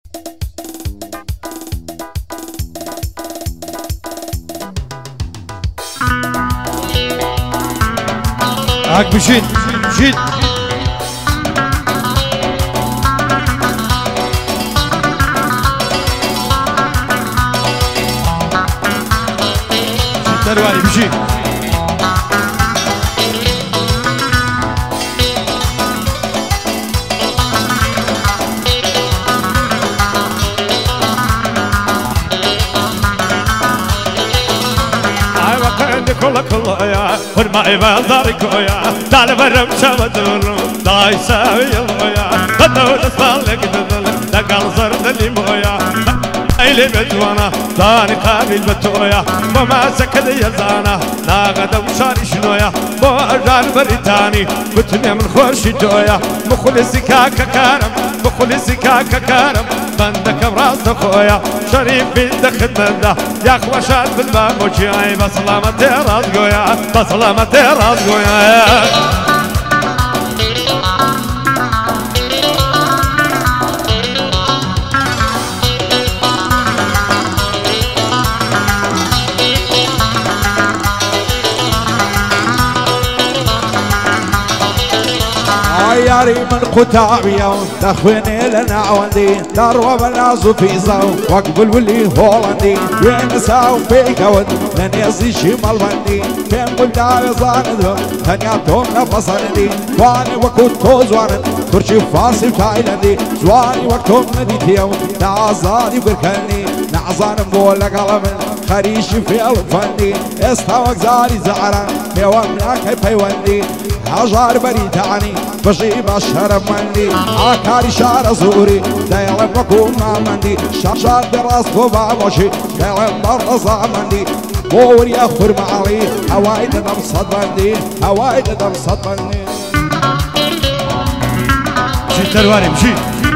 هاك بجيت بجيت دروالي بجيت كل يا ورما يبازارك يا تعال برم شمدر لا يساوي يا بدو نسالك دل دقال زرد اللي مويا ايلي بدوانا ثاني قابل بتويا وما سكد يزانا لا غدا وشاري شنويا بو اجان بريتاني بتني من خوش جويا مخلص كاكا كارم مخلص كاكا كارم بندك براس خويا شريف بيد خدمة يا خوشات بالباموجي بسلامة راس قويا بسلامة راس قويا عياري من قتابية تخويني لنا عوندي داروا بنازو في زاو واقبل واللي هولندي وين ساو فيك ود لن يزي شمال بندي فين قلت عزاندهم ثانياتهم نفصلندي واني وكوت توزوان ترشي فاسي تايلندي زواني وقتهم نديتيو نعزادي بركني نعزان بولا قلمن خريشي في الفندي استوى زاري زعران بيوامناك بيوندي هجار بريتاني بجيب الشرب مندي عكاري شار زوري دايلا بكون مندي شاشات براس باموشي دايلا برزا مندي بوري اخر معلي هوايد دم صدمندي هوايد دم صدمندي مشي ترواني مشي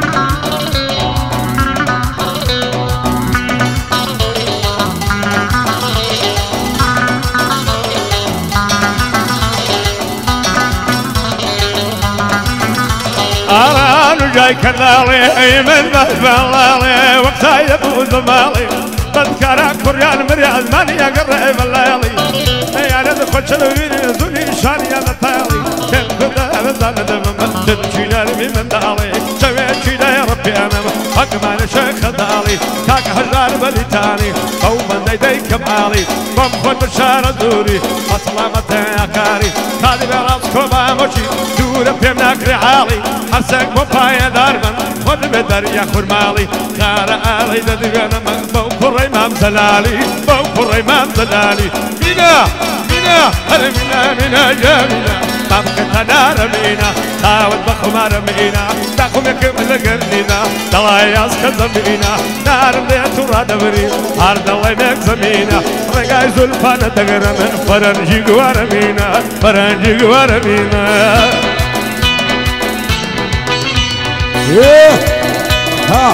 أنا جاي كذالي من بهبالي وقتها يفوز مالي بذكر كريان مرياز ماني قرب الليالي يا رد خش الوين زوني شاني انا طالي كم كذا بزان دم تنشيل من دالي سويت شي يا ربي انا حكمان شيخ دالي كاك هجار بليتاني او من يديك مالي قم خد الشارع دوري اسلامة يا كاري كادي براسكم باموشي دور بيمناك رعالي حسك مبايا دارمن خد بدر يا خرمالي خار آلي ددغنا بوكر امام زلالي بوكر امام زلالي مينا مينا هرمنا منا جامنا بابك تنار مينا تاود بخمار مينا تاكم يكمل قرنينا دلاياس كزمينا نار بيت راد بري هارد الله يمك زمينا رقاي زلفانا دغرنا فرنجي قوار مينا فرنجي قوار مينا ها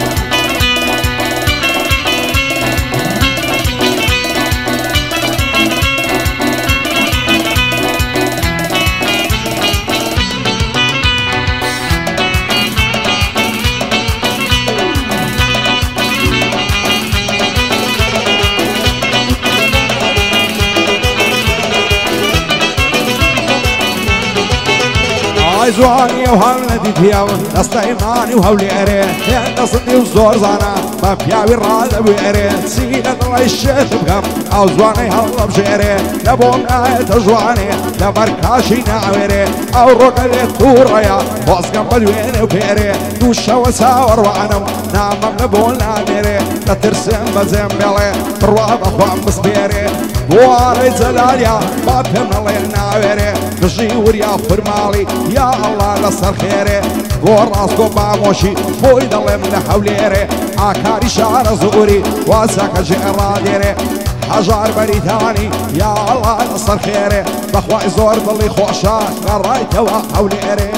زواني وهالندي دياو استيماني وهولي اري يا صدي وزور زانا ما بياوي الراد بيري سينا الله الشيخ بهم او زواني هلا بجيري لبونا تجواني لمركاشي نعويري او رقل توريا واسقم بالوين وبيري دوشا وساور وعنم نعم لبونا ميري لا ترسم بزم بيلي رواب اخوان بصبيري بواري زلاليا ما فهمنا الله نعويري بجيور يا فرمالي يا الله نصر خيري وراسكو باموشي بويد الله من حوليري عكاري شعر زوري واساك جيراديري حجار بريتاني يا الله نصر خيري بخواي زور ضلي خوشان غرايت وحوليري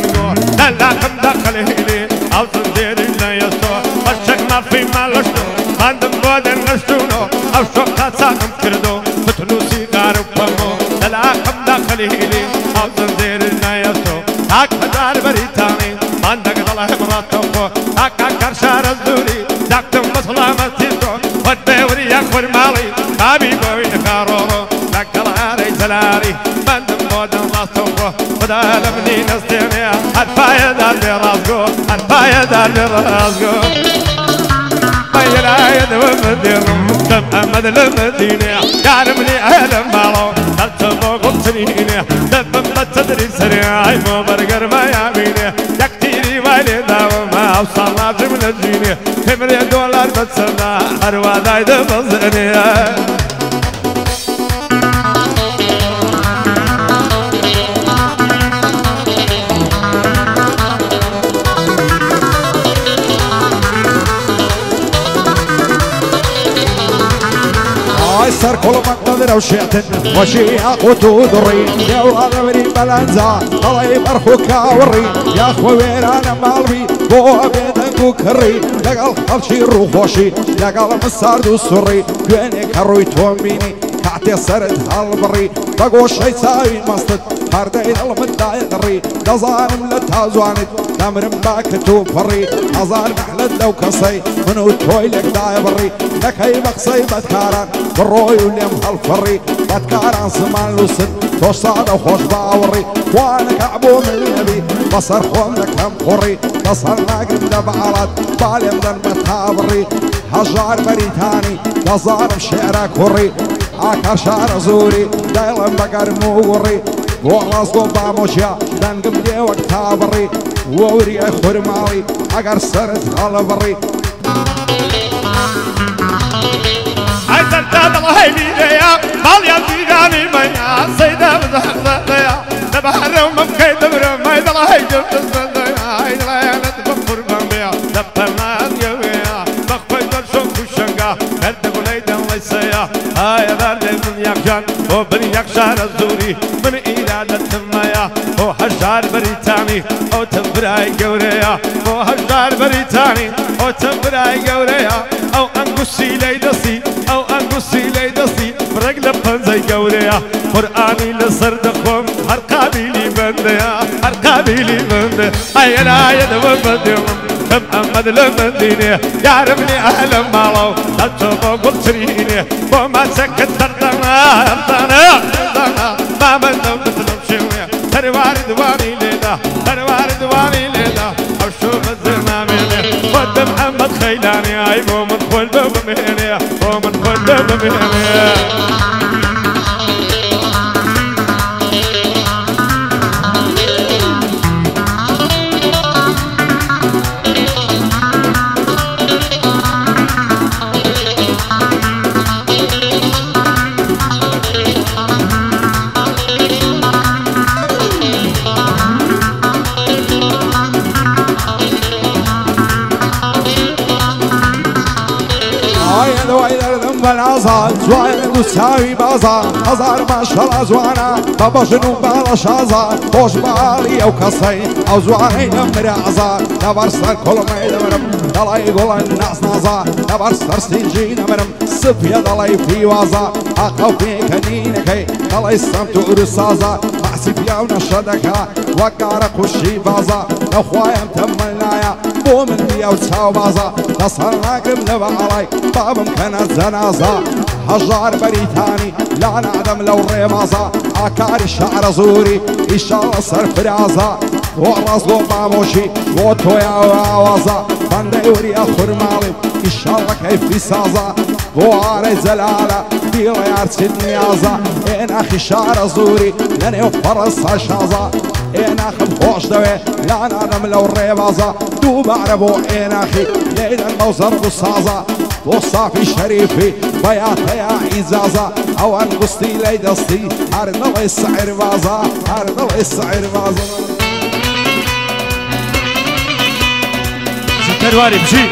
دخل هيلي او تنزيل لا يسوع الشك ما في مالشتو ماندم بودن غشتونو او شوقتا ساقم كردو فتنوسي غارب بمو دلاقم داخلي لي او زنزير النايسو تاك فدار بريتاني ماندق ضله مراتوكو تاك اكار شار الزوري تاكتم مسلامتي دون ودوري يخور مالي ابي بوي نكارورو لكالاري زلاري ماندم بودن لاستوكو فدا لمني نستيني الفاية دار برازقو الفاية دار برازقو يا يدوم الدين محمد المدينة يعلمني أهل مالو تلتبو قلتنيني دبم بتدري سريع مو برقر ما يعميني يكتيري والي داوما أوصل لازم الجيني $1 بتسنى أروى دايد بزني سر كل من قدر وشيعتن وشيع قوتو ضري يا ولاد بري بلانزا الله يبرخوك وري يا اخوي وين انا مالبي بو ابيدك وكري لقال خبشي روخوشي لقال مسار دو سري وينك هروي توميني كعتي سرد هالبري بقو شي ساوي مصد هردين المدعي ضري دزارم لتازوانت تمر باكتو فري ازار محلد لو كصي منو تويلك داي بري لكي مقصي بتكاران بروي وليم هالفري بتكاران سمان لوسن توصاد وخوش باوري وانا كعبو من النبي بصر خومك هم خوري تصرنا قرب دبعرات بالي مدن بتهابري هجار بريتاني دزارم شعرك هوري عكر شعر زوري دايلم بقر موري وغلاص قوبا موشيا دنقم دي وقتها بري ووري اخور مالي عقر سرت هالبري عايزن تادل هيلي يا ماليا تيغاني ميا سيدا بزهزة دبحر وممكي دبر ما يدل هيجب تزبط عيد لا نتبقر بمبيا دبرنا يويا بخوي درشون كشنگا هرد قليدا ليسيا هاي دار من يكشان وبن يكشان الزوري من إيرادة تمايا هو حجار بريتاني او تبراي قوريا هو حجار بريتاني او تبراي قوريا او انقصي ليدسي او انقصي ليدسي برقل بنزي قوريا قرآني لسردخم هر قابيلي بنديا هر قابيلي بنديا اي لا يدوم بديهم محمد المدينة يعرفني أهل مالو تلتبو قلتريني وما سكت تردنا ما بدو تسلم شوية تروار دواني ليدا تروار دواني ليدا أو شوف الزمامي ود محمد خيلاني أي مو مدخل بمهنية مو مدخل بمهنية بالعزا زوان وساوي بازا هزار ما شاء الله زوانا بابا شنو بالا شازا خوش بالي او كصي او زواني نمر عزا دبر سر كل ما يدمرم دلاي يقول الناس نازا دبر سر سيجي نمرم سفيا دلاي في وازا اقو في كنينكي دلاي سمت ورسازا محسب يا ونشدكا وقار خشي بازا اخوايا متملنايا بو من بيا وتساو بازا تصرنا قرب علي بابم كانت زنازة هجار بريتاني لا نعدم لو ريمازا عكاري الشعر زوري إن شاء الله صر فرازا والراس قوبا موشي وطويا وعوازا بندي وري أخر مالي إن شاء الله كيف في سازا وعاري زلالة بيلا يارسي نيازا إن أخي الشعر زوري لاني وفرصها شازا إن أخي بخوش دوي لا نعدم لو ريمازا دوب عربو إن أخي ليدا الموزر بصازا وصافي شريفي بياتا يا عزازة او انقصتي ليدستي هارد الله يسعر بازا هارد الله يسعر بازا سترواري بشي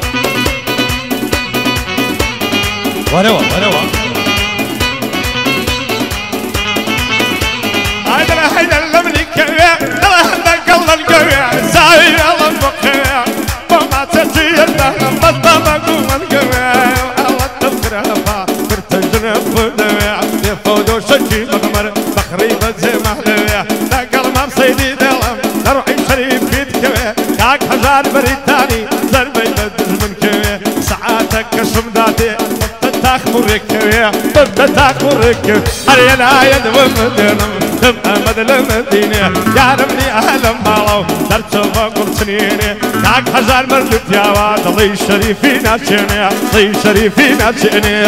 وروا لهم بطبق ومنقوي الله تذكرها ترتجنا فدوية يفودو شجي مغمر بخري بزي محلوية نقل ما بصيدي دلم نروحي شريف كيتكوي كاك هزار بريتاني زربي بدز من كوي ساعاتك كشم ذاتي تاخ مركوي تاخ مركوي هرينا يدوم مدينم تبقى مدل مدينة يا ربني أهلا مالو درتو بقول سنيني كاك هزار مرد يا ضلي شريفي ناتشيني ضلي شريفي ناتشيني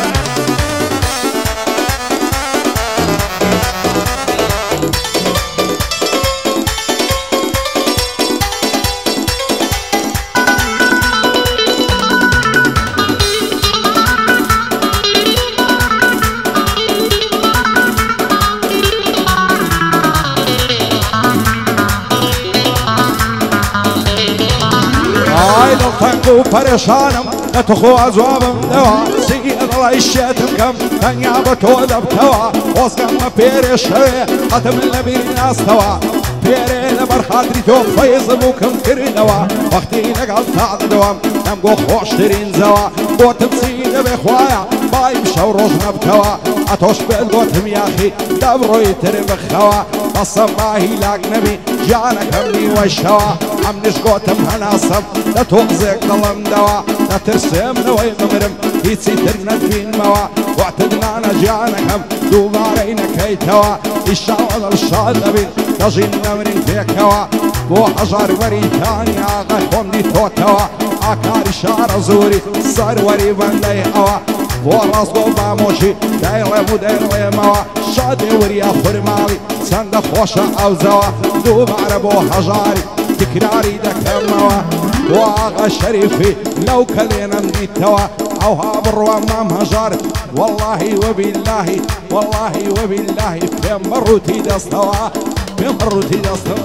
تنقو پریشانم نتخو ازوابم دوا سید الله الشتم کم تنیا بتو دبتوا واسکم پیرشوی ختم لبیر ناستوا پیره لبر خاطری تو فیض بوکم کردوا وقتی نقل تعد دوام نمگو خوش ترین زوا بوتم سید بخوایا بایم شو روز نبتوا اتوش بلگوتم یاخی دبروی تر بخوا قصم ماهی لاق نبی جانكم لي وشوا عم نشقوتم هناصب لا توزق ظلم دوا لا ترسم نوي ممرم يتسي ترندين موا واعتدنا انا جانكم دوب علينا كيتوا الشاول الشاذبين تجين نمرين فيكوا بو حجر بريتاني اغا خمدي توتوا اكاري شار زوري صار وري بندي هوا وراس قوبا موشي دايره مدير موا شادي وريا خرمالي سند خوشا او زوا دوب عربو حجاري تكراري دكموا واغا شريفي لو كلينا نيتوا او هابر وامام هجار والله وبالله والله وبالله في مروتي دستوا في مروتي دستوا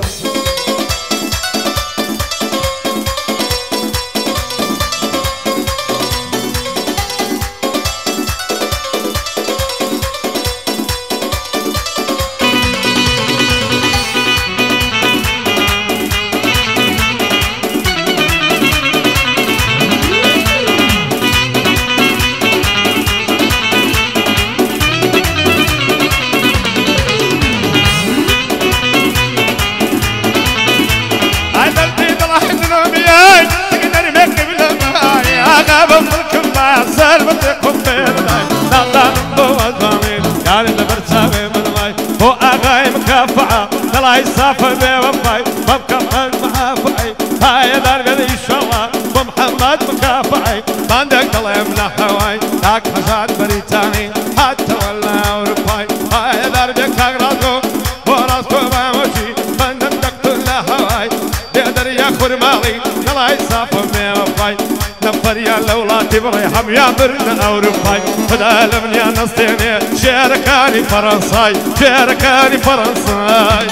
طلعي سافر بوفاي بمكمل محافعي هاي ضربة ان شاء الله بمحمد مكافعي عندك طلع من هواي تاك حجات بريتاني حتى ولا اوروباي هاي ضربة كاغرازو وراسكو باموشي بندم دكتور هواي بيقدر ياخر مالي طلعي سافر بوفاي نفر يا لولاتي بريحم يا برد اوروباي فدا لمن يا نصيني شاركاني فرنساي شاركاني فرنساي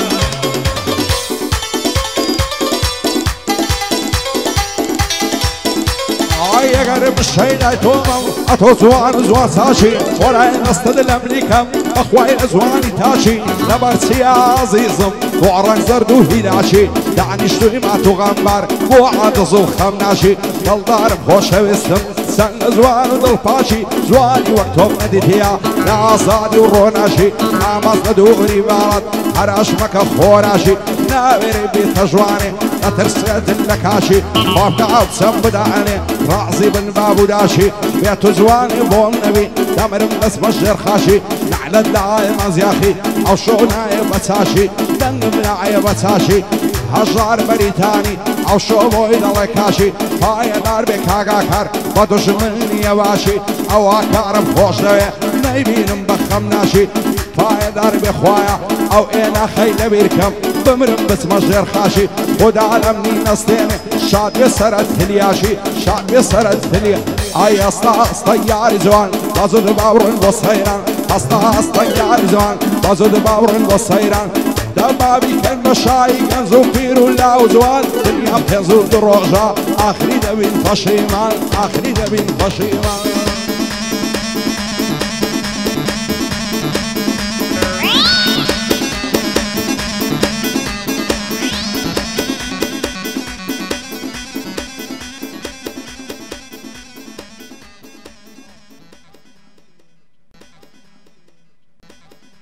يقرب الشيء تومم اتو زوان ساشي ولا نستدل امريكا اخوي ازواني تاشي لبرسي عزيزم وعرق زردو هيلاشي دعني اشتوي ما تغمر وعد زو خمناشي ضل ضارب خوش وسم سن زوان ضل باشي زواني وقتهم اديتيا نعصادي وروناشي نامز ندوري بارد حراش مكا خوراشي ناوري بيت جواني اترسيت اللكاشي وابقى بسم بدعني رأسي بن بابو داشي بيت زواني بون نبي دمر بس مجر خاشي نعلى الدعايم ازياخي او شو نايب بتاشي دنب نايب بتاشي هجار بريتاني او شو بويد الله كاشي هاي دار بكاغا كار بدوش مني يواشي او اكارم خوش دوي نايبين مبخم ناشي هاي دار بخوايا او انا خيل بيركم بمرم بس مجر خاشي خدا علمني نصتيني شاد بسرت هلياشي شاد بسرت هليا اي اصلا يا رزوان بازود باورن بصيران اصلا يا رزوان بازود باورن بصيران دبابي كان مشاي كان زوفير ولا وزوان دنيا بتنزل دروجة اخري دبين فشيمان اخري دبين فشيمان